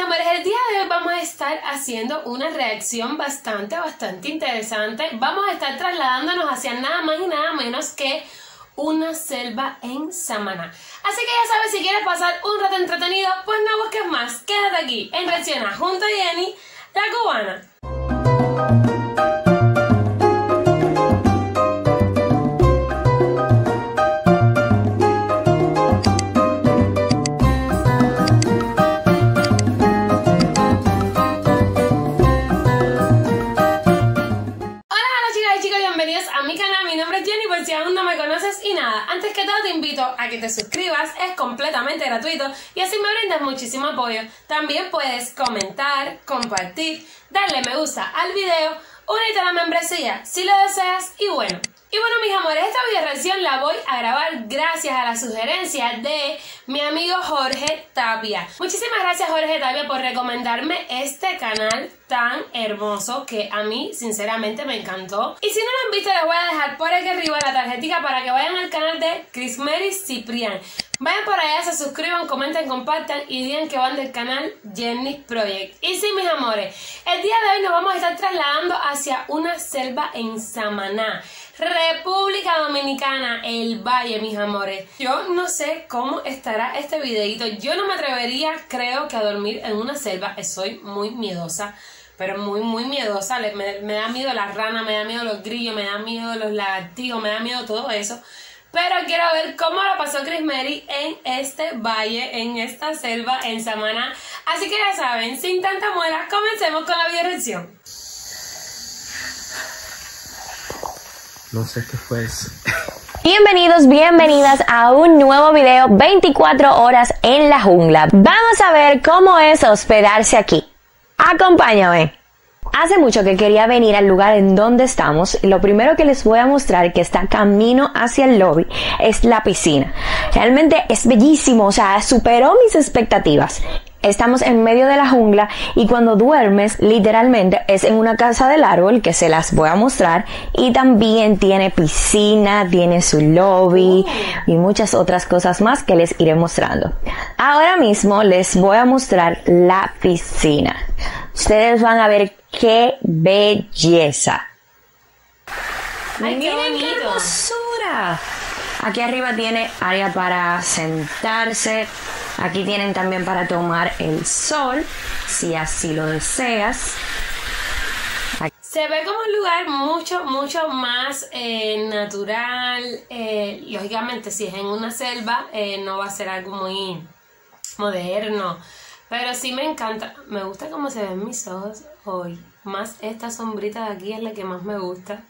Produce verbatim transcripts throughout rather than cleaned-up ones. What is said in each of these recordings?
amores, el día de hoy vamos a estar haciendo una reacción bastante, bastante interesante. Vamos a estar trasladándonos hacia nada más y nada menos que una selva en Samaná. Así que ya sabes, si quieres pasar un rato entretenido, pues no busques más. Quédate aquí en Reacciona junto a Jenny, la cubana. Si aún no me conoces y nada, antes que todo te invito a que te suscribas, es completamente gratuito y así me brindas muchísimo apoyo. También puedes comentar, compartir, darle me gusta al video, unirte a la membresía si lo deseas y bueno. Y bueno mis amores, esta video reacción la voy a grabar gracias a la sugerencia de mi amigo Jorge Tapia. Muchísimas gracias Jorge Tapia por recomendarme este canal tan hermoso que a mí sinceramente me encantó. Y si no lo han visto les voy a dejar por aquí arriba la tarjetita para que vayan al canal de Crismery Ciprián. Vayan por allá, se suscriban, comenten, compartan y digan que van del canal Jenny Project. Y sí mis amores, el día de hoy nos vamos a estar trasladando hacia una selva en Samaná, República Dominicana, el Valle, mis amores. Yo no sé cómo estará este videito. Yo no me atrevería, creo que a dormir en una selva. Soy muy miedosa, pero muy, muy miedosa. Me, me da miedo la rana, me da miedo los grillos, me da miedo los lagartijos, me da miedo todo eso. Pero quiero ver cómo lo pasó Crismery en este valle, en esta selva, en Samaná. Así que ya saben, sin tanta muela, comencemos con la video reacción. No sé qué fue eso. Bienvenidos, bienvenidas a un nuevo video veinticuatro horas en la jungla. Vamos a ver cómo es hospedarse aquí. Acompáñame. Hace mucho que quería venir al lugar en donde estamos y lo primero que les voy a mostrar que está camino hacia el lobby es la piscina. Realmente es bellísimo, o sea, superó mis expectativas. Estamos en medio de la jungla y cuando duermes literalmente es en una casa del árbol que se las voy a mostrar y también tiene piscina, tiene su lobby y muchas otras cosas más que les iré mostrando. Ahora mismo les voy a mostrar la piscina. Ustedes van a ver qué belleza. ¡Ay, qué bonito! ¡Qué hermosura! Aquí arriba tiene área para sentarse. Aquí tienen también para tomar el sol, si así lo deseas. Aquí. Se ve como un lugar mucho, mucho más eh, natural. Eh, lógicamente, si es en una selva, eh, no va a ser algo muy moderno. Pero sí me encanta. Me gusta cómo se ven mis ojos hoy. Más esta sombrita de aquí es la que más me gusta.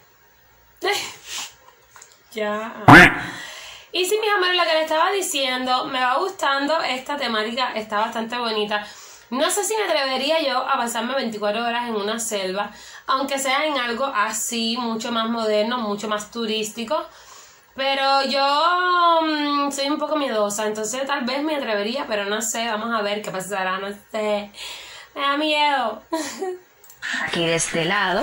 Ya. Y sí, mis amores, lo que les estaba diciendo, me va gustando esta temática, está bastante bonita. No sé si me atrevería yo a pasarme veinticuatro horas en una selva, aunque sea en algo así, mucho más moderno, mucho más turístico. Pero yo mmm, soy un poco miedosa, entonces tal vez me atrevería, pero no sé, vamos a ver qué pasará, no sé. Me da miedo. Aquí de este lado.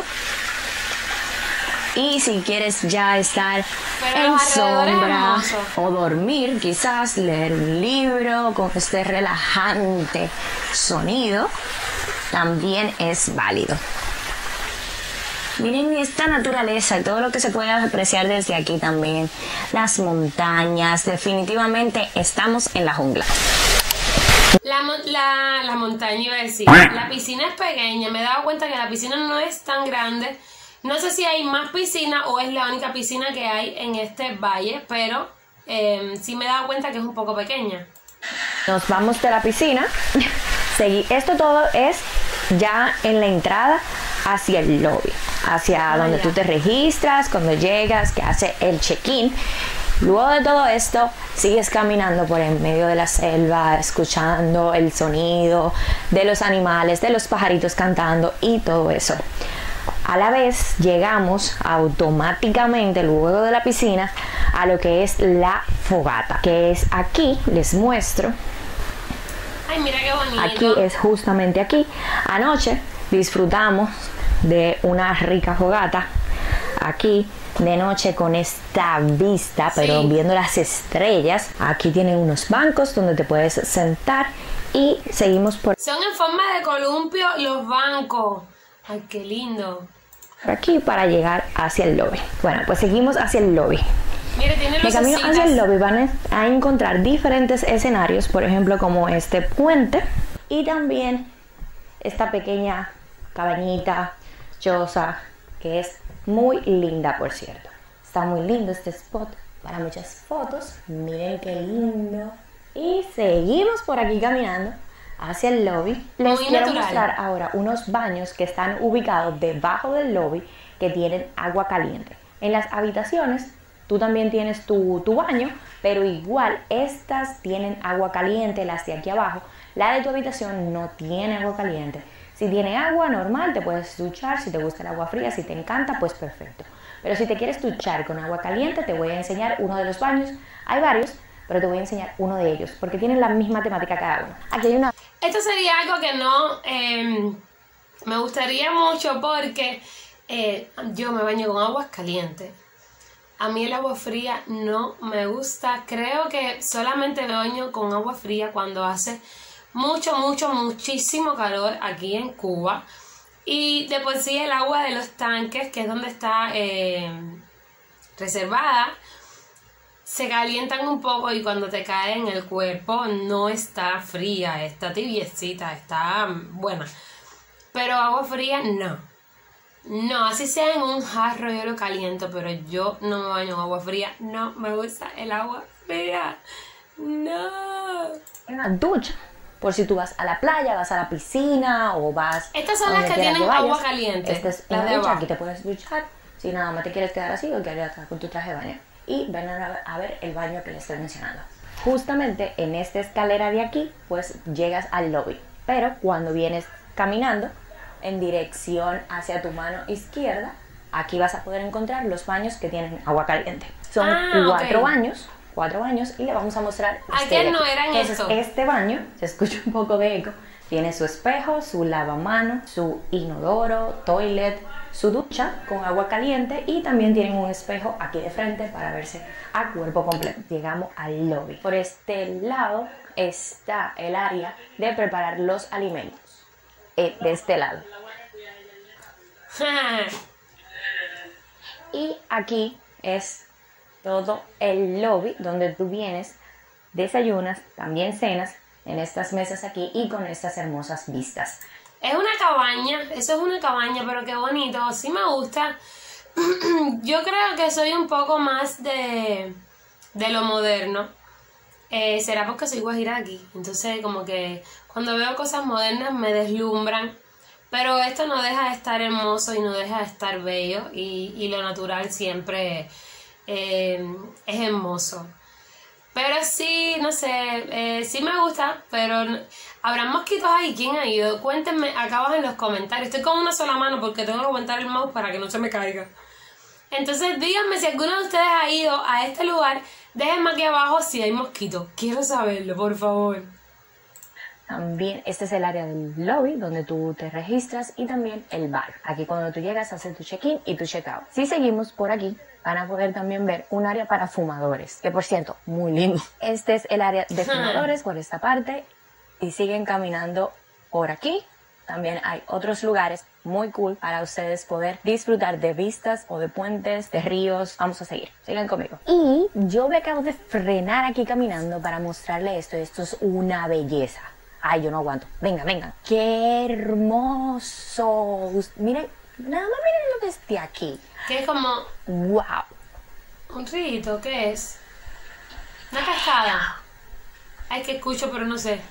Y si quieres ya estar Pero en sombra hermoso. o dormir, quizás leer un libro con este relajante sonido, también es válido. Miren esta naturaleza y todo lo que se puede apreciar desde aquí también. Las montañas, definitivamente estamos en la jungla. La, la, la montaña iba a decir, la piscina es pequeña, me he dado cuenta que la piscina no es tan grande. No sé si hay más piscina o es la única piscina que hay en este valle, pero eh, sí me he dado cuenta que es un poco pequeña. Nos vamos de la piscina. Esto todo es ya en la entrada hacia el lobby, hacia ah, donde ya. tú te registras, cuando llegas, que hace el check-in. Luego de todo esto, sigues caminando por en medio de la selva, escuchando el sonido de los animales, de los pajaritos cantando y todo eso. A la vez llegamos automáticamente luego de la piscina a lo que es la fogata, que es aquí, les muestro. Ay, mira qué bonito. Aquí es justamente aquí. Anoche disfrutamos de una rica fogata aquí de noche con esta vista, pero sí. viendo las estrellas. Aquí tienen unos bancos donde te puedes sentar Y seguimos por Son en forma de columpio los bancos. Ay, qué lindo. aquí para llegar hacia el lobby. Bueno, pues seguimos hacia el lobby. Mire, tiene De camino lucecitas. hacia el lobby van a encontrar diferentes escenarios, por ejemplo como este puente y también esta pequeña cabañita choza que es muy linda, por cierto. Está muy lindo este spot para muchas fotos. Miren qué lindo. Y seguimos por aquí caminando hacia el lobby. Les Muy quiero natural. mostrar ahora unos baños que están ubicados debajo del lobby que tienen agua caliente. En las habitaciones tú también tienes tu, tu baño, pero igual estas tienen agua caliente, las de aquí abajo. La de tu habitación no tiene agua caliente. Si tiene agua normal te puedes duchar, si te gusta el agua fría, si te encanta, pues perfecto. Pero si te quieres duchar con agua caliente, te voy a enseñar uno de los baños. Hay varios, pero te voy a enseñar uno de ellos, porque tienen la misma temática cada uno. Aquí hay una... Esto sería algo que no eh, me gustaría mucho porque eh, yo me baño con aguas calientes. A mí el agua fría no me gusta. Creo que solamente me baño con agua fría cuando hace mucho, mucho, muchísimo calor aquí en Cuba. Y de por sí el agua de los tanques, que es donde está eh, reservada, se calientan un poco y cuando te cae en el cuerpo no está fría, está tibiecita, está buena. Pero agua fría no. No, así sea en un jarro yo lo caliento, pero yo no me baño en agua fría. No me gusta el agua fría. No. una ducha, por si tú vas a la playa, vas a la piscina o vas... Estas son a las donde que quiera tienen vayas. agua caliente, Esta es las una de ducha, abajo. aquí te puedes duchar si nada más te quieres quedar así o quieres estar con tu traje de baño. Y ven a, a ver el baño que les estoy mencionando. Justamente en esta escalera de aquí, pues llegas al lobby. Pero cuando vienes caminando en dirección hacia tu mano izquierda, aquí vas a poder encontrar los baños que tienen agua caliente. Son Ah, cuatro ok. baños, cuatro baños y le vamos a mostrar. este Aquel de no aquí. eran Entonces, estos. este baño, se escucha un poco de eco, tiene su espejo, su lavamanos, su inodoro, toilet, su ducha con agua caliente y también tienen un espejo aquí de frente para verse a cuerpo completo. Llegamos al lobby. Por este lado está el área de preparar los alimentos. Eh, de este lado. Y aquí es todo el lobby donde tú vienes, desayunas, también cenas en estas mesas aquí y con estas hermosas vistas. Es una cabaña, eso es una cabaña, pero qué bonito, sí me gusta. Yo creo que soy un poco más de, de lo moderno. Eh, será porque soy guajira aquí, entonces como que cuando veo cosas modernas me deslumbran. Pero esto no deja de estar hermoso y no deja de estar bello y, y lo natural siempre eh, es hermoso. Pero sí, no sé, eh, sí me gusta, pero no- ¿habrán mosquitos ahí? ¿Quién ha ido? Cuéntenme acá abajo en los comentarios. Estoy con una sola mano porque tengo que aguantar el mouse para que no se me caiga. Entonces díganme si alguno de ustedes ha ido a este lugar. Déjenme aquí abajo si hay mosquitos. Quiero saberlo, por favor. También este es el área del lobby donde tú te registras y también el bar. Aquí cuando tú llegas haces tu check-in y tu check-out. Si seguimos por aquí van a poder también ver un área para fumadores, que por cierto, muy lindo. Este es el área de fumadores por esta parte y siguen caminando por aquí. También hay otros lugares muy cool para ustedes poder disfrutar de vistas o de puentes, de ríos. Vamos a seguir, sigan conmigo. Y yo me acabo de frenar aquí caminando para mostrarle esto. Esto es una belleza. Ay, yo no aguanto. Venga, venga. ¡Qué hermoso! Miren, nada más miren lo que esté aquí. Que es como ¡Wow! un rito, ¿qué es? Una cascada. Ay, que escucho, pero no sé.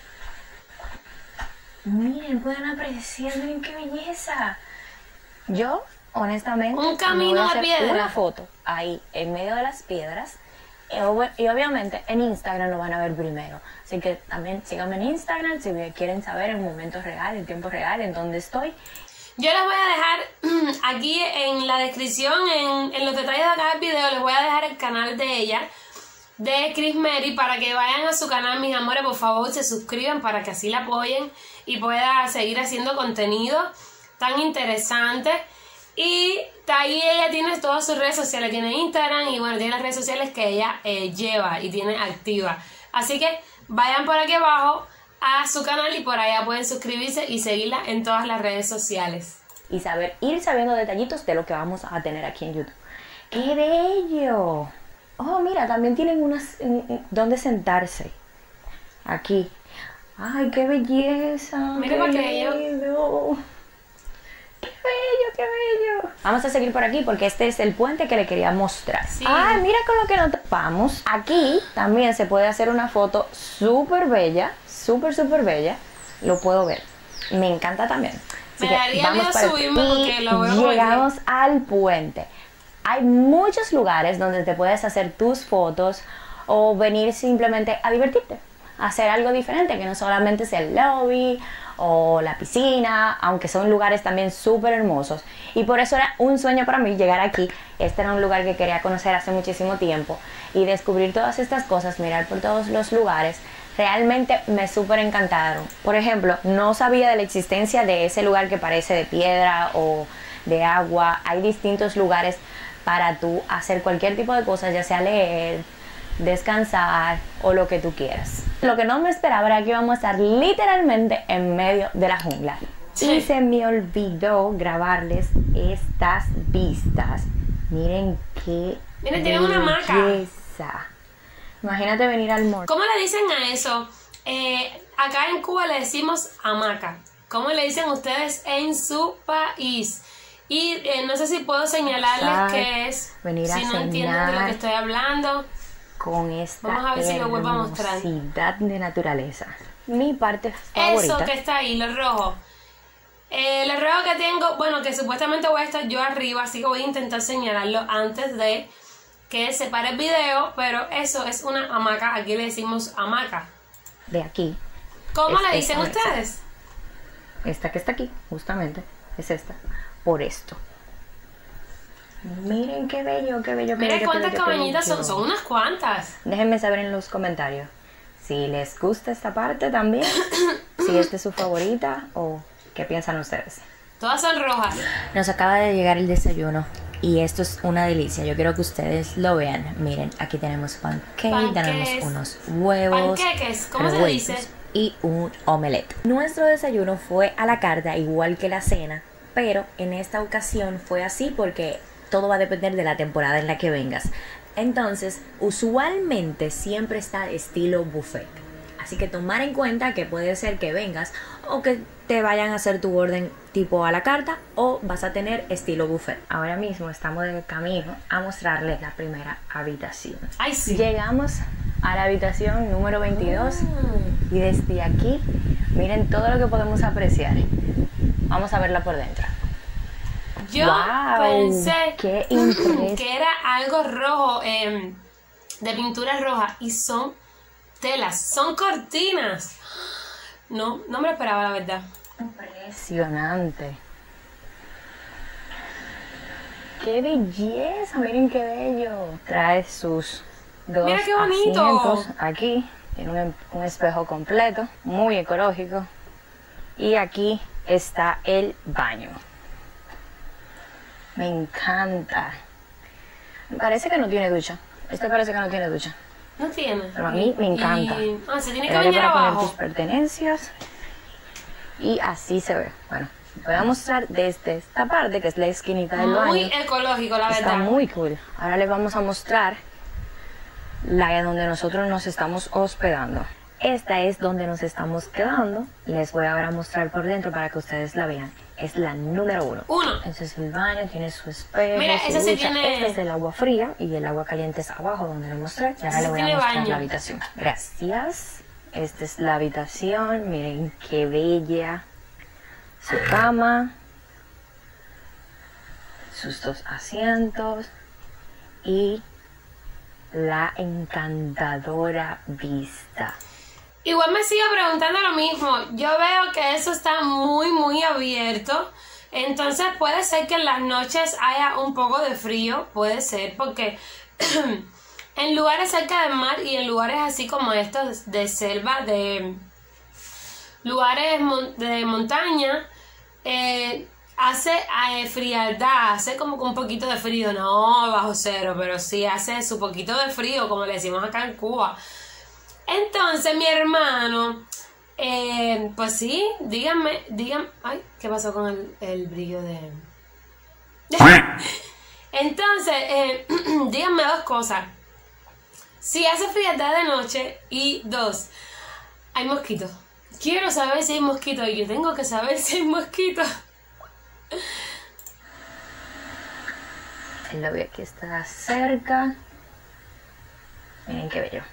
Miren, pueden apreciar, miren qué belleza. Yo, honestamente, Un camino me voy a de hacer piedra. una foto ahí en medio de las piedras. Y, ob- y obviamente en Instagram lo van a ver primero. Así que también síganme en Instagram si quieren saber en momento real, en tiempo real, en dónde estoy. Yo les voy a dejar aquí en la descripción, en, en los detalles de acá del video, les voy a dejar el canal de ella, de Chris Mary, para que vayan a su canal, mis amores, por favor, se suscriban para que así la apoyen y pueda seguir haciendo contenido tan interesante. Y ahí ella tiene todas sus redes sociales, tiene Instagram y bueno, tiene las redes sociales que ella eh, lleva y tiene activa. Así que vayan por aquí abajo a su canal y por allá pueden suscribirse y seguirla en todas las redes sociales. Y saber, ir sabiendo detallitos de lo que vamos a tener aquí en YouTube. ¡Qué bello! Oh, mira, también tienen unas donde sentarse. Aquí. ¡Ay, qué belleza! Mira qué para aquello. bello. ¡Qué bello, qué bello! Vamos a seguir por aquí porque este es el puente que le quería mostrar. Sí. ¡Ay, mira con lo que nos tapamos! Aquí también se puede hacer una foto súper bella, súper, súper bella. Lo puedo ver. Me encanta también. Así Me que daría vamos miedo para- subirme y porque lo veo como llegamos al puente. Hay muchos lugares donde te puedes hacer tus fotos o venir simplemente a divertirte, a hacer algo diferente, que no solamente es el lobby o la piscina, aunque son lugares también súper hermosos. Y por eso era un sueño para mí llegar aquí. Este era un lugar que quería conocer hace muchísimo tiempo y descubrir todas estas cosas, mirar por todos los lugares. Realmente me súper encantaron. Por ejemplo, no sabía de la existencia de ese lugar que parece de piedra o de agua. Hay distintos lugares para tú hacer cualquier tipo de cosa, ya sea leer, descansar o lo que tú quieras. Lo que no me esperaba era que íbamos a estar literalmente en medio de la jungla. Sí. Y se me olvidó grabarles estas vistas. Miren qué Miren, tienen una hamaca. belleza. Imagínate venir al morro. ¿Cómo le dicen a eso? Eh, acá en Cuba le decimos hamaca. ¿Cómo le dicen ustedes en su país? Y eh, no sé si puedo señalarles qué es, venir a si no entienden de lo que estoy hablando. Con esta Vamos a ver si lo vuelvo a mostrar. hermosidad de naturaleza. Mi parte Eso favorita. que está ahí, lo rojo. Eh, el rojo que tengo, bueno, que supuestamente voy a estar yo arriba, así que voy a intentar señalarlo antes de que se pare el video, pero eso es una hamaca, aquí le decimos hamaca. De aquí. ¿Cómo Es le dicen esta ustedes? Esta que está aquí, justamente, es esta. Por esto. Miren qué bello, qué bello, qué Mira bello, cuántas qué bello, qué cabañitas son, bello. son unas cuantas. Déjenme saber en los comentarios si les gusta esta parte también, si esta es su favorita o qué piensan ustedes. Todas son rojas. Nos acaba de llegar el desayuno y esto es una delicia. Yo quiero que ustedes lo vean. Miren, aquí tenemos pancake, Panqués. tenemos unos huevos, Panqueques, ¿cómo se revueltos dice? y un omelette. Nuestro desayuno fue a la carta igual que la cena, pero en esta ocasión fue así porque todo va a depender de la temporada en la que vengas. Entonces, usualmente siempre está estilo buffet. Así que tomar en cuenta que puede ser que vengas o que te vayan a hacer tu orden tipo a la carta o vas a tener estilo buffet. Ahora mismo estamos de camino a mostrarles la primera habitación. Ay, sí. Llegamos a la habitación número veintidós y desde aquí miren todo lo que podemos apreciar. Vamos a verla por dentro. Yo Wow, pensé qué impresión. que era algo rojo, eh, de pintura roja, y son telas, son cortinas. No, no me lo esperaba, la verdad. Impresionante. ¡Qué belleza! Miren qué bello. Trae sus dos Mira qué bonito. asientos aquí. Tiene un, un espejo completo, muy ecológico. Y aquí está el baño. Me encanta. Me parece que no tiene ducha. Este parece que no tiene ducha. No tiene. Pero a mí me encanta. Y- ah, se tiene que Era bañar para poner tus abajo. pertenencias. Y así se ve. Bueno, voy a mostrar desde esta parte, que es la esquinita del Muy baño. ecológico, la Está verdad. muy cool. Ahora les vamos a mostrar la donde nosotros nos estamos hospedando. Esta es donde nos estamos quedando. Les voy ahora a mostrar por dentro para que ustedes la vean. Es la número uno. Uno. Ese es el baño, tiene su espejo, Mira, su ese sí ducha. tiene- Este es el agua fría y el agua caliente es abajo donde lo mostré. Y ahora Ese le voy a tiene mostrar baño. la habitación. Gracias. Esta es la habitación. Miren qué bella. Su cama. Sus dos asientos. Y la encantadora vista. Igual me sigo preguntando lo mismo. Yo veo que eso está muy, muy abierto. Entonces puede ser que en las noches haya un poco de frío. Puede ser porque en lugares cerca del mar y en lugares así como estos de selva, de lugares mon- de montaña, eh, hace eh, frialdad, hace como que un poquito de frío. No bajo cero, pero sí hace su poquito de frío, como le decimos acá en Cuba. Entonces mi hermano Eh, pues sí, díganme, díganme. Ay, ¿qué pasó con el, el brillo de...? Entonces, eh, díganme dos cosas. Si hace frialdad de noche y dos, hay mosquitos. Quiero saber si hay mosquitos y yo tengo que saber si hay mosquitos. El novio aquí está cerca. Miren qué bello.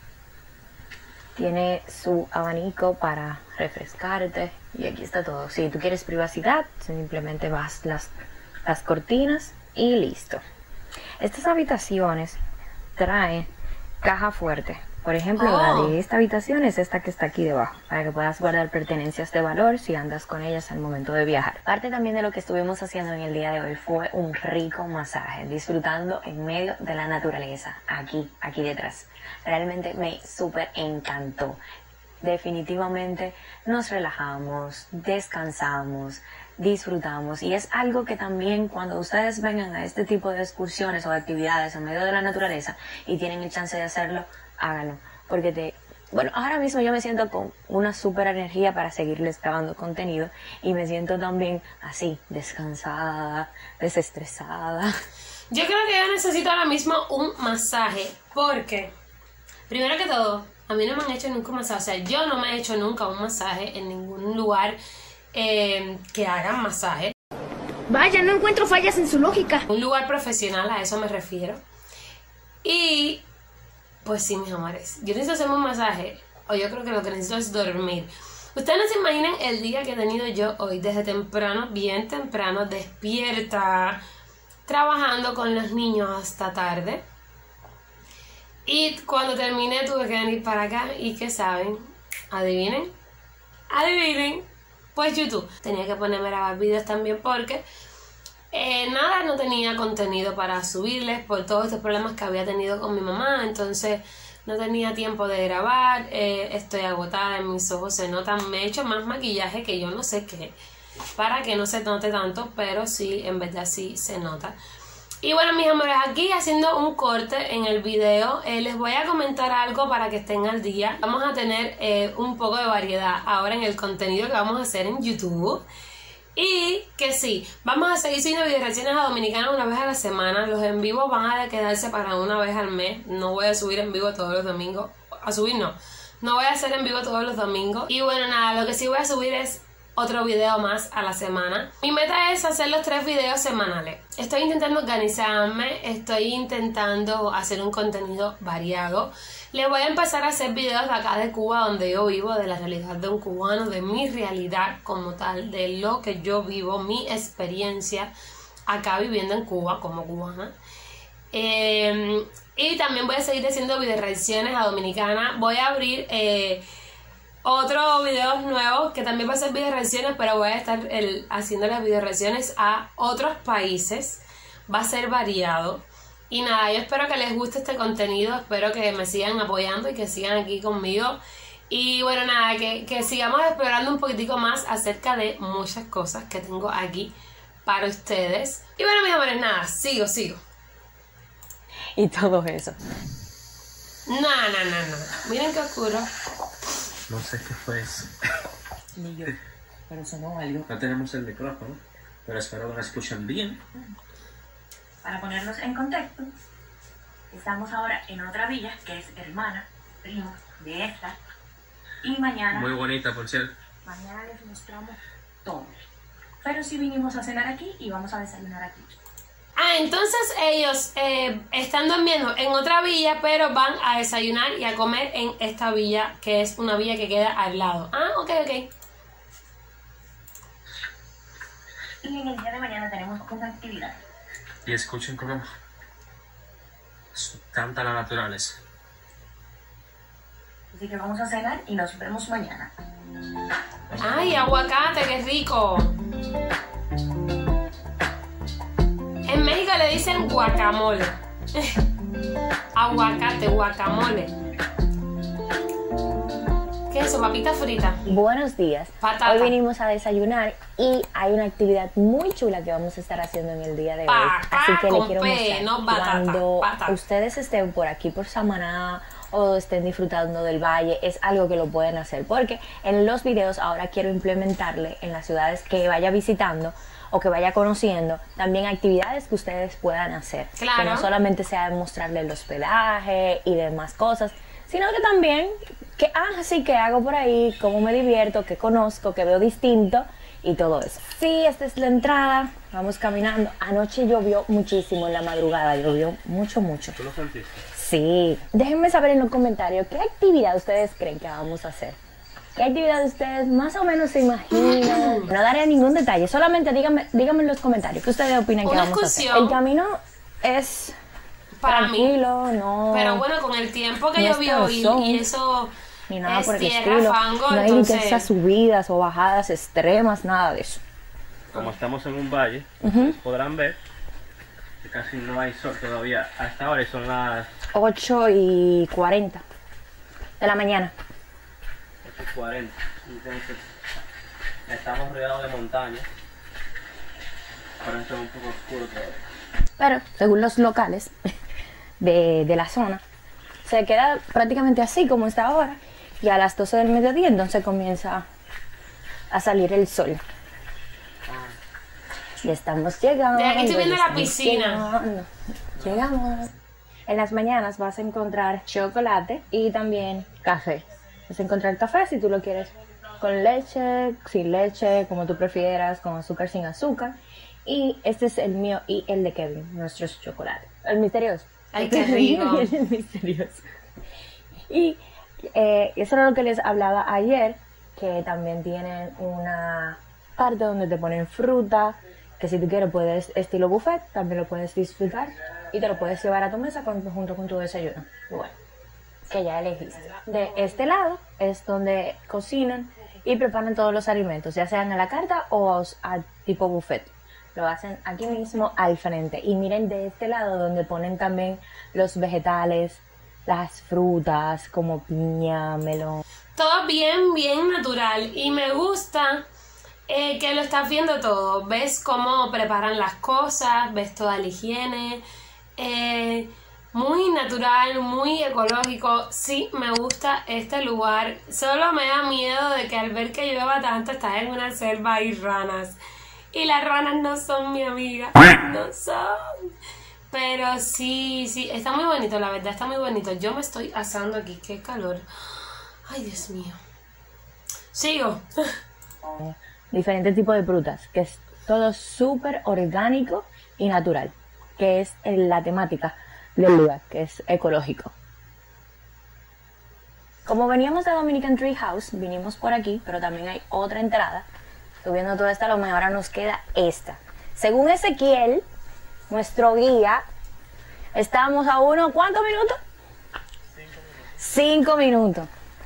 Tiene su abanico para refrescarte y aquí está todo. Si tú quieres privacidad, simplemente vas las, las cortinas y listo. Estas habitaciones traen caja fuerte. Por ejemplo, oh. la de esta habitación es esta que está aquí debajo, para que puedas guardar pertenencias de valor si andas con ellas al momento de viajar. Parte también de lo que estuvimos haciendo en el día de hoy fue un rico masaje, disfrutando en medio de la naturaleza, aquí, aquí detrás. Realmente me súper encantó. Definitivamente nos relajamos, descansamos, disfrutamos, y es algo que también cuando ustedes vengan a este tipo de excursiones o de actividades en medio de la naturaleza y tienen el chance de hacerlo, háganlo, porque te, bueno, ahora mismo yo me siento con una súper energía para seguirles grabando contenido y me siento también así, descansada, desestresada. Yo creo que yo necesito ahora mismo un masaje, porque primero que todo, a mí no me han hecho nunca un masaje, o sea, yo no me he hecho nunca un masaje en ningún lugar eh, que hagan masaje. Vaya, no encuentro fallas en su lógica. Un lugar profesional, a eso me refiero. Y pues sí, mis amores, yo necesito hacerme un masaje, o yo creo que lo que necesito es dormir. Ustedes no se imaginan el día que he tenido yo hoy, desde temprano, bien temprano, despierta, trabajando con los niños hasta tarde. Y cuando terminé tuve que venir para acá, y ¿qué saben? ¿Adivinen? ¿Adivinen? Pues YouTube. Tenía que ponerme a grabar videos también porque Eh, nada, no tenía contenido para subirles por todos estos problemas que había tenido con mi mamá, entonces no tenía tiempo de grabar, eh, estoy agotada, en mis ojos se notan, me he hecho más maquillaje que yo no sé qué, para que no se note tanto, pero sí, en verdad sí se nota. Y bueno, mis amores, aquí haciendo un corte en el video, eh, les voy a comentar algo para que estén al día. Vamos a tener eh, un poco de variedad ahora en el contenido que vamos a hacer en YouTube. Y que sí, vamos a seguir subiendo video reacciones a Dominicana una vez a la semana. Los en vivo van a quedarse para una vez al mes. No voy a subir en vivo todos los domingos. A subir no. No voy a hacer en vivo todos los domingos. Y bueno, nada, lo que sí voy a subir es otro video más a la semana. Mi meta es hacer los tres videos semanales. Estoy intentando organizarme, estoy intentando hacer un contenido variado. Les voy a empezar a hacer videos de acá de Cuba, donde yo vivo, de la realidad de un cubano, de mi realidad como tal, de lo que yo vivo, mi experiencia acá viviendo en Cuba como cubana. Eh, y también voy a seguir haciendo video reacciones a Dominicana. Voy a abrir eh, otros videos nuevos que también va a ser video reacciones, pero voy a estar el, haciendo las video reacciones a otros países. Va a ser variado. Y nada, yo espero que les guste este contenido, espero que me sigan apoyando y que sigan aquí conmigo. Y bueno, nada, que, que sigamos explorando un poquitico más acerca de muchas cosas que tengo aquí para ustedes. Y bueno, mis amores, nada, sigo, sigo. Y todo eso. No, no, no, no. Miren qué oscuro. No sé qué fue eso. Ni yo, pero sonó algo. No tenemos el micrófono, pero espero que nos escuchen bien. Para ponernos en contexto, estamos ahora en otra villa que es hermana, prima de esta, y mañana... Muy bonita, por cierto. Mañana les mostramos todo. Pero sí vinimos a cenar aquí y vamos a desayunar aquí. Ah, entonces ellos eh, están durmiendo en otra villa, pero van a desayunar y a comer en esta villa, que es una villa que queda al lado. Ah, ok, ok. Y en el día de mañana tenemos una actividad. Y escuchen cómo canta la naturaleza. Así que vamos a cenar y nos vemos mañana. ¡Ay, aguacate, qué rico! En México le dicen guacamole. Aguacate, guacamole. ¿Qué es eso? ¿Papita frita? Buenos días. Patata. Hoy vinimos a desayunar y hay una actividad muy chula que vamos a estar haciendo en el día de hoy. Pa, pa, Así que le con quiero P, mostrar. no batata, Cuando batata. ustedes estén por aquí por Samaná o estén disfrutando del valle, es algo que lo pueden hacer, porque en los videos ahora quiero implementarle en las ciudades que vaya visitando o que vaya conociendo, también actividades que ustedes puedan hacer. Claro. Que no solamente sea mostrarle el hospedaje y demás cosas, sino que también, que ah, sí, que hago por ahí, cómo me divierto, que conozco, que veo distinto y todo eso. Sí, esta es la entrada, vamos caminando. Anoche llovió muchísimo en la madrugada, llovió mucho, mucho. ¿Tú lo sentiste? Sí, déjenme saber en los comentarios qué actividad ustedes creen que vamos a hacer. ¿Qué actividad ustedes más o menos se imaginan? No daré ningún detalle, solamente díganme, díganme en los comentarios qué ustedes opinan que Una vamos a hacer. excursión. El camino es Para tranquilo, mí. no... Pero bueno, con el tiempo que no es llovió y, cansón, y eso ni nada es por el tierra, estilo. fango, No hay entonces... ni que esas subidas o bajadas extremas, nada de eso. Como estamos en un valle, ustedes podrán ver que casi no hay sol todavía hasta ahora y son las ocho y cuarenta de la mañana. ocho y cuarenta. Entonces, estamos rodeados de montañas. Ahora está un poco oscuro todavía. Pero, según los locales de, de la zona, se queda prácticamente así como está ahora. Y a las doce del mediodía entonces comienza a salir el sol. Y estamos llegando. De aquí estoy viendo la estamos piscina. Llegando. Llegamos. En las mañanas vas a encontrar chocolate y también café. Vas a encontrar café si tú lo quieres con leche, sin leche, como tú prefieras, con azúcar, sin azúcar. Y este es el mío y el de Kevin, nuestros chocolates. El misterioso. Ay, qué rico. Y el misterioso. Y eh, eso era lo que les hablaba ayer, que también tienen una parte donde te ponen fruta, que si tú quieres puedes, estilo buffet, también lo puedes disfrutar y te lo puedes llevar a tu mesa con, junto con tu desayuno. Y bueno, que ya elegiste. De este lado es donde cocinan y preparan todos los alimentos, ya sean a la carta o a tipo buffet. Lo hacen aquí mismo al frente. Y miren de este lado donde ponen también los vegetales, las frutas como piña, melón. Todo bien, bien natural. Y me gusta eh, que lo estás viendo todo. Ves cómo preparan las cosas, ves toda la higiene. Eh, muy natural, muy ecológico. Sí, me gusta este lugar. Solo me da miedo de que al ver que llueva tanto estás en una selva y ranas. Y las ranas no son mi amiga. No son. Pero sí, sí, está muy bonito, la verdad, está muy bonito. Yo me estoy asando aquí, qué calor. Ay, Dios mío. Sigo. Diferentes tipos de frutas, que es todo súper orgánico y natural, que es la temática del lugar, que es ecológico. Como veníamos de Dominican Tree House, vinimos por aquí, pero también hay otra entrada. Subiendo toda esta loma, ahora nos queda esta. Según Ezequiel, nuestro guía, estamos a uno, ¿cuántos minutos? Cinco minutos. Cinco minutos.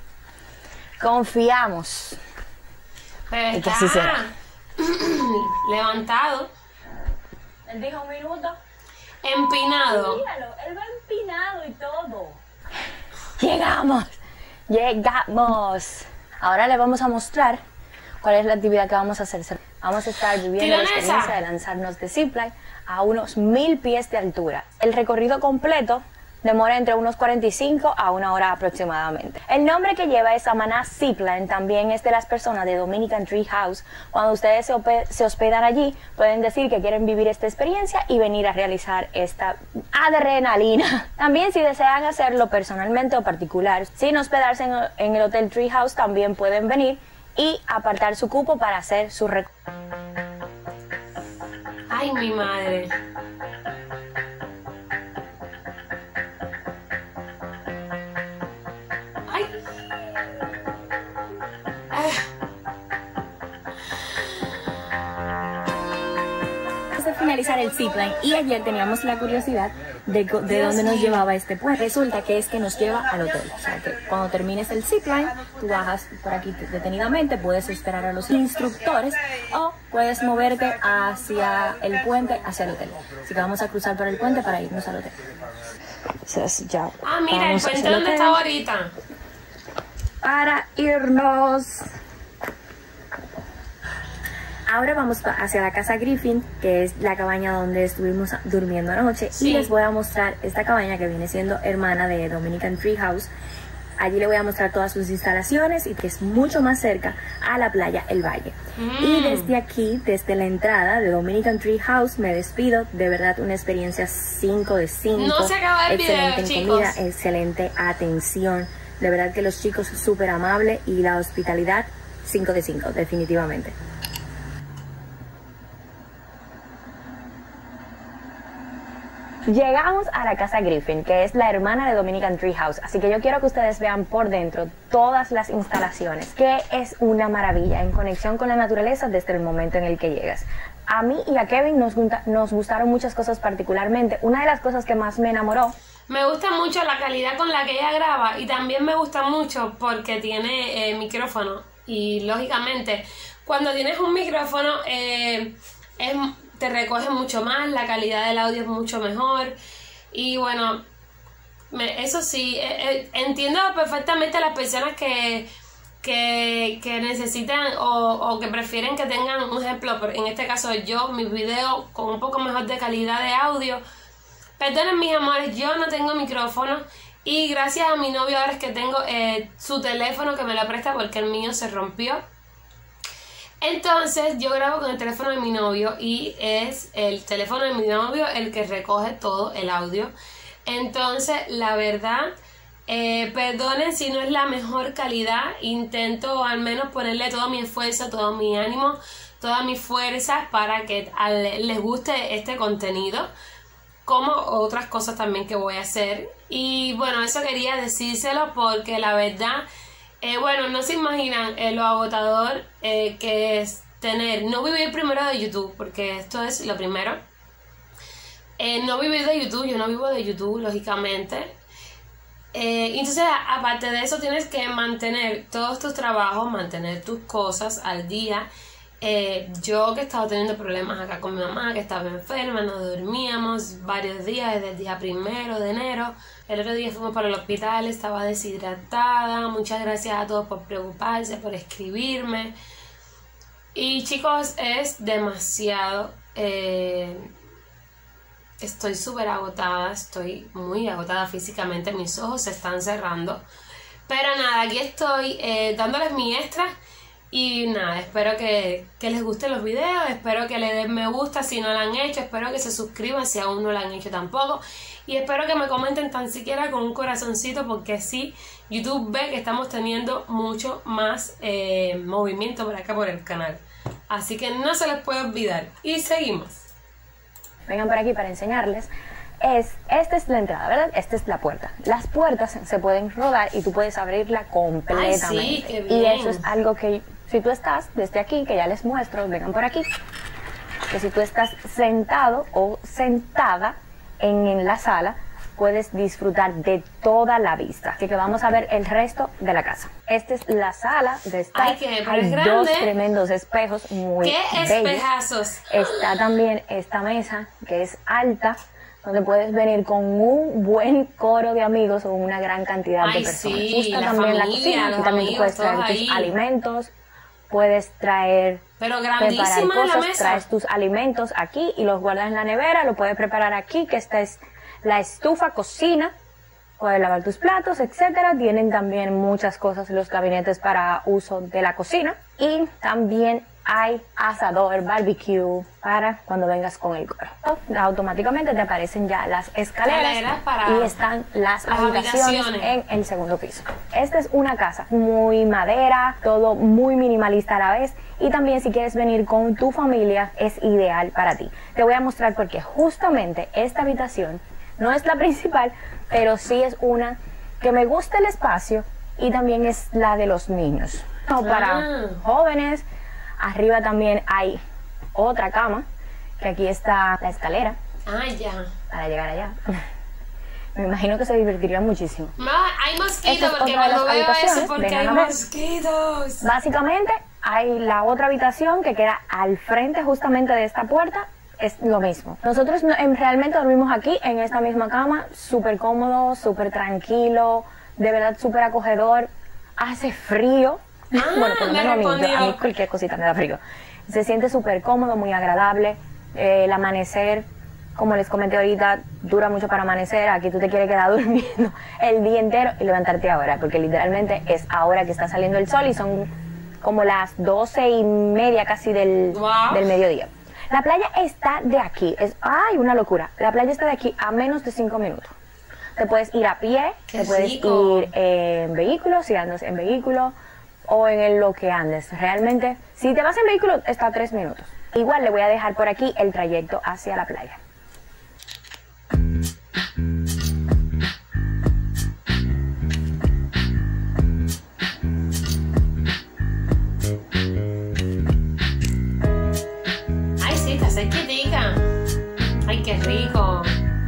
Confiamos. Pero Y que está así será. levantado, Él dijo un minuto. empinado. Míralo, él va empinado y todo. Llegamos. Llegamos. Ahora le vamos a mostrar cuál es la actividad que vamos a hacer. Vamos a estar viviendo la ¡Tironesa! experiencia de lanzarnos de zipline a unos mil pies de altura. El recorrido completo demora entre unos cuarenta y cinco a una hora aproximadamente. El nombre que lleva es Samaná Zipline, también es de las personas de Dominican Tree House. Cuando ustedes se, se hospedan allí, pueden decir que quieren vivir esta experiencia y venir a realizar esta adrenalina. También si desean hacerlo personalmente o particular, sin hospedarse en, en el Hotel Tree House, también pueden venir y apartar su cupo para hacer su recorrido. Ay, mi madre. Ay. Ah. Antes de finalizar el zipline, y ayer teníamos la curiosidad de, de Dios dónde nos mío. llevaba este puente. Resulta que es que nos lleva al hotel. O sea que cuando termines el zipline, tú bajas por aquí detenidamente, puedes esperar a los instructores o puedes moverte hacia el puente, hacia el hotel. Así que vamos a cruzar por el puente para irnos al hotel. Entonces, ya Ah, mira, el vamos puente hacia el donde hotel estaba ahorita. para irnos Ahora vamos hacia la casa Griffin, que es la cabaña donde estuvimos durmiendo anoche. Sí. Y les voy a mostrar esta cabaña que viene siendo hermana de Dominican Tree House. Allí le voy a mostrar todas sus instalaciones y que es mucho más cerca a la playa El Valle. Mm. Y desde aquí, desde la entrada de Dominican Tree House, me despido. De verdad, una experiencia cinco de cinco. No se acaba el excelente video, en comida, chicos. Excelente atención. De verdad que los chicos súper amables y la hospitalidad cinco de cinco, definitivamente. Llegamos a la casa Griffin, que es la hermana de Dominican Tree House, así que yo quiero que ustedes vean por dentro todas las instalaciones, que es una maravilla en conexión con la naturaleza desde el momento en el que llegas. A mí y a Kevin nos, nos gustaron muchas cosas particularmente. Una de las cosas que más me enamoró, me gusta mucho la calidad con la que ella graba y también me gusta mucho porque tiene eh, micrófono y lógicamente cuando tienes un micrófono eh, es... te recoge mucho más, la calidad del audio es mucho mejor y bueno, me, eso sí, eh, eh, entiendo perfectamente a las personas que, que, que necesitan o, o que prefieren que tengan un ejemplo, en este caso yo, mis videos con un poco mejor de calidad de audio. Perdonen mis amores, yo no tengo micrófono y gracias a mi novio ahora es que tengo eh, su teléfono que me lo presta porque el mío se rompió. Entonces yo grabo con el teléfono de mi novio y es el teléfono de mi novio el que recoge todo el audio. Entonces la verdad, eh, perdonen si no es la mejor calidad, intento al menos ponerle todo mi esfuerzo, todo mi ánimo, todas mis fuerzas para que al, les guste este contenido, como otras cosas también que voy a hacer. Y bueno, eso quería decírselo porque la verdad... Eh, bueno, no se imaginan eh, lo agotador eh, que es tener, no vivir primero de YouTube, porque esto es lo primero. Eh, no vivir de YouTube, yo no vivo de YouTube, lógicamente. Eh, entonces, aparte de eso, tienes que mantener todos tus trabajos, mantener tus cosas al día. Eh, yo que he estado teniendo problemas acá con mi mamá, que estaba enferma, no dormíamos varios días, desde el día primero de enero. El otro día fuimos para el hospital, estaba deshidratada. Muchas gracias a todos por preocuparse, por escribirme. Y chicos, es demasiado. Eh, estoy súper agotada, estoy muy agotada físicamente, mis ojos se están cerrando. Pero nada, aquí estoy eh, dándoles mi extra. Y nada, espero que, que les gusten los videos, espero que le den me gusta si no lo han hecho, espero que se suscriban si aún no lo han hecho tampoco. Y espero que me comenten tan siquiera con un corazoncito porque sí, YouTube ve que estamos teniendo mucho más eh, movimiento por acá por el canal. Así que no se les puede olvidar. Y seguimos. Vengan por aquí para enseñarles. Es, esta es la entrada, ¿verdad? Esta es la puerta. Las puertas se pueden rodar y tú puedes abrirla completamente. Ay, sí, qué bien. Y eso es algo que... Si tú estás desde aquí, que ya les muestro, vengan por aquí, que si tú estás sentado o sentada en, en la sala, puedes disfrutar de toda la vista. Así que vamos a ver el resto de la casa. Esta es la sala de estar. Ay, qué Hay grande. Dos tremendos espejos muy ¡Qué bellos. espejazos! Está también esta mesa que es alta, donde puedes venir con un buen coro de amigos o una gran cantidad Ay, de personas. sí, Está la también familia, la cocina, los aquí también tú amigos, puedes traer todos tus ahí. alimentos, puedes traer, Pero preparar grandísima cosas, la mesa. traes tus alimentos aquí y los guardas en la nevera, lo puedes preparar aquí, que esta es la estufa, cocina, puedes lavar tus platos, etcétera. Tienen también muchas cosas los gabinetes para uso de la cocina y también hay asador, barbecue para cuando vengas con el coro. Automáticamente te aparecen ya las escaleras, Escaleras para y están las, las habitaciones, habitaciones. en el segundo piso. Esta es una casa muy madera, todo muy minimalista a la vez, y también si quieres venir con tu familia es ideal para ti. Te voy a mostrar porque justamente esta habitación no es la principal, pero sí es una que me gusta el espacio y también es la de los niños. No, para Ah. jóvenes. Arriba también hay otra cama, que aquí está la escalera Ah, ya. para llegar allá. Me imagino que se divertirían muchísimo. Ma, hay mosquitos Esta es porque otra de cuando las veo eso habitaciones, porque vengan hay a ver. mosquitos. Básicamente hay la otra habitación que queda al frente justamente de esta puerta. Es lo mismo. Nosotros no- en- realmente dormimos aquí en esta misma cama, súper cómodo, súper tranquilo, de verdad súper acogedor. Hace frío, Ah, bueno, por lo me menos a mí, respondió. yo- a mí cualquier cosita me da frío. Se siente súper cómodo, muy agradable. Eh, el amanecer, como les comenté ahorita, dura mucho para amanecer. Aquí tú te quieres quedar durmiendo el día entero y levantarte ahora, porque literalmente es ahora que está saliendo el sol y son como las doce y media casi del, Wow. del mediodía. La playa está de aquí, es, ay, una locura. La playa está de aquí a menos de cinco minutos. Te puedes ir a pie, Qué te puedes rico. ir eh, en vehículo, si andas en vehículo, o en el- lo que andes. Realmente, si te vas en vehículo, está a tres minutos. Igual le voy a dejar por aquí el trayecto hacia la playa. Ay, sí, está cerquitica. Ay, qué rico.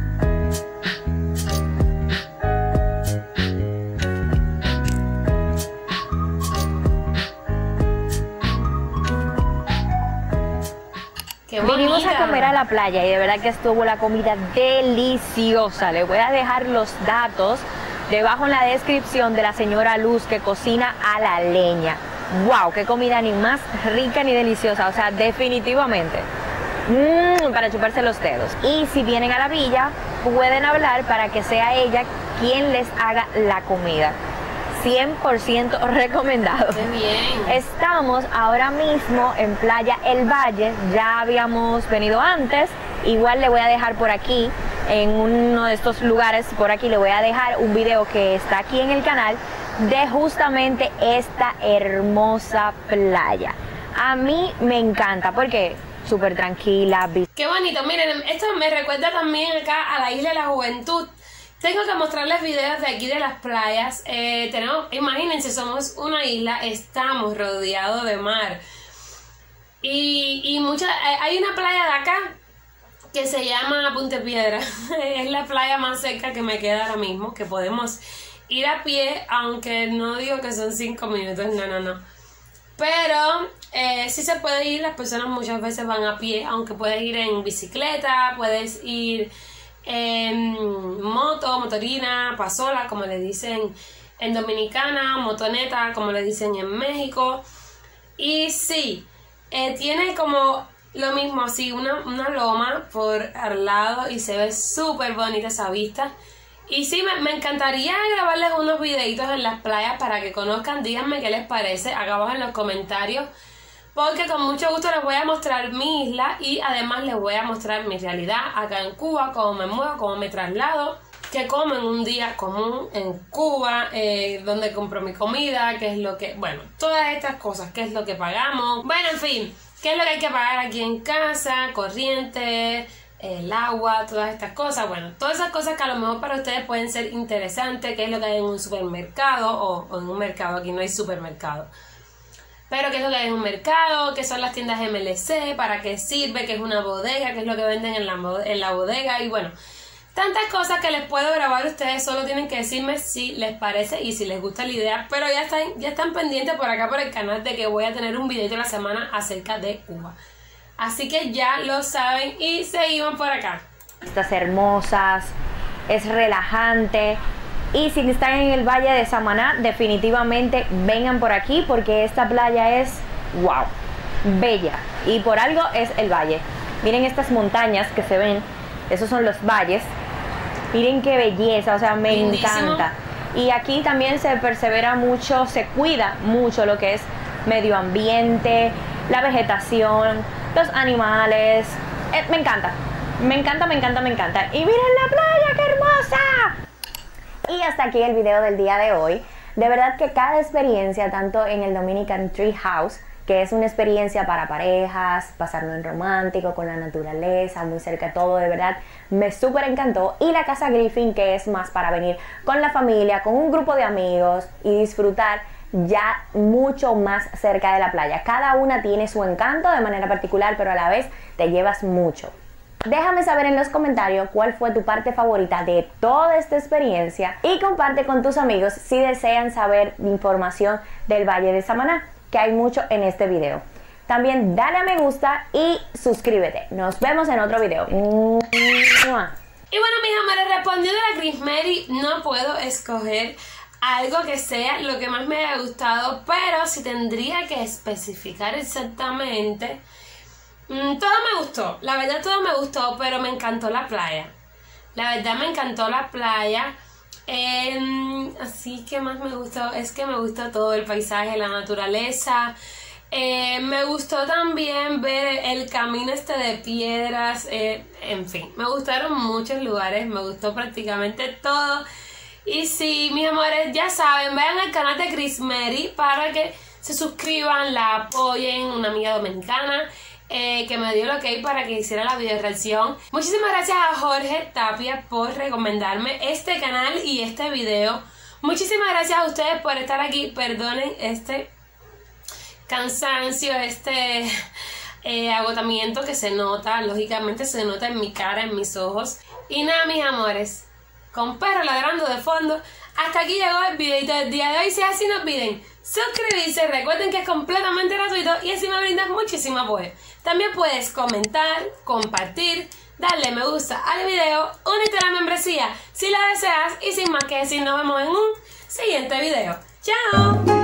Qué Vinimos a bonita. comer a la playa y de verdad que estuvo la comida deliciosa. Les voy a dejar los datos debajo en la descripción de la señora Luz que cocina a la leña. ¡Wow! ¡Qué comida ni más rica ni deliciosa! O sea, definitivamente. Mmm, para chuparse los dedos. Y si vienen a la villa, pueden hablar para que sea ella quien les haga la comida. cien por ciento recomendado. Qué bien. Estamos ahora mismo en Playa El Valle, ya habíamos venido antes, igual le voy a dejar por aquí, en uno de estos lugares, por aquí le voy a dejar un video que está aquí en el canal de justamente esta hermosa playa. A mí me encanta porque súper tranquila. Qué bonito. Miren, esto me recuerda también acá a la Isla de la Juventud. Tengo que mostrarles videos de aquí de las playas. Eh, tenemos, imagínense, somos una isla, estamos rodeados de mar. Y, y muchas, eh, hay una playa de acá que se llama Punta Piedra. Es la playa más cerca que me queda ahora mismo, que podemos ir a pie, aunque no digo que son cinco minutos, no, no, no. Pero eh, sí se puede ir, las personas muchas veces van a pie, aunque puedes ir en bicicleta, puedes ir en moto, motorina, pasola, como le dicen en Dominicana, motoneta, como le dicen en México. Y sí, eh, tiene como lo mismo, así, una, una loma por al lado y se ve súper bonita esa vista. Y sí, me, me encantaría grabarles unos videitos en las playas para que conozcan, díganme qué les parece, acá abajo en los comentarios. Porque con mucho gusto les voy a mostrar mi isla y además les voy a mostrar mi realidad acá en Cuba, cómo me muevo, cómo me traslado, qué como en un día común en Cuba, eh, dónde compro mi comida, qué es lo que... Bueno, todas estas cosas, qué es lo que pagamos. Bueno, en fin, qué es lo que hay que pagar aquí en casa, corriente, el agua, todas estas cosas. Bueno, todas esas cosas que a lo mejor para ustedes pueden ser interesantes, qué es lo que hay en un supermercado o, o en un mercado, aquí no hay supermercado. Pero qué es lo que hay en un mercado, qué son las tiendas M L C, para qué sirve, qué es una bodega, qué es lo que venden en la, en la bodega y bueno, tantas cosas que les puedo grabar. Ustedes solo tienen que decirme si les parece y si les gusta la idea, pero ya están, ya están pendientes por acá por el canal de que voy a tener un video de la semana acerca de Cuba. Así que ya lo saben y seguimos por acá. Estas hermosas, es relajante. Y si están en el Valle de Samaná, definitivamente vengan por aquí porque esta playa es wow, bella. Y por algo es el valle. Miren estas montañas que se ven, esos son los valles. Miren qué belleza, o sea, me Lindísimo. encanta. Y aquí también se persevera mucho, se cuida mucho lo que es medio ambiente, la vegetación, los animales. Eh, me encanta, me encanta, me encanta, me encanta. Y miren la playa, qué hermosa. Y hasta aquí el video del día de hoy. De verdad que cada experiencia, tanto en el Dominican Tree House, que es una experiencia para parejas, pasarlo en romántico, con la naturaleza, muy cerca de todo, de verdad, me súper encantó. Y la Casa Griffin, que es más para venir con la familia, con un grupo de amigos y disfrutar ya mucho más cerca de la playa. Cada una tiene su encanto de manera particular, pero a la vez te llevas mucho. Déjame saber en los comentarios cuál fue tu parte favorita de toda esta experiencia y comparte con tus amigos si desean saber información del Valle de Samaná, que hay mucho en este video. También dale a me gusta y suscríbete. Nos vemos en otro video. Y bueno, mis amores, respondiendo a la Chris Mary, no puedo escoger algo que sea lo que más me haya gustado, pero si tendría que especificar exactamente, mmm, todo me gustó, la verdad todo me gustó, pero me encantó la playa. La verdad me encantó la playa. Eh, así que más me gustó, es que me gustó todo el paisaje, la naturaleza. Eh, me gustó también ver el camino este de piedras, eh, en fin, me gustaron muchos lugares, me gustó prácticamente todo. Y sí, mis amores, ya saben, vayan al canal de Chris Mary para que se suscriban, la apoyen, una amiga dominicana eh, que me dio el ok para que hiciera la video reacción. Muchísimas gracias a Jorge Tapia por recomendarme este canal y este video. Muchísimas gracias a ustedes por estar aquí, perdonen este cansancio, este eh, agotamiento que se nota, lógicamente se nota en mi cara, en mis ojos. Y nada, mis amores, con perro ladrando de fondo, hasta aquí llegó el videito del día de hoy. Si es así, no olviden suscribirse, recuerden que es completamente gratuito y así me brindas muchísimo apoyo. También puedes comentar, compartir, darle me gusta al video, unirte a la membresía si la deseas y sin más que decir, nos vemos en un siguiente video. ¡Chao!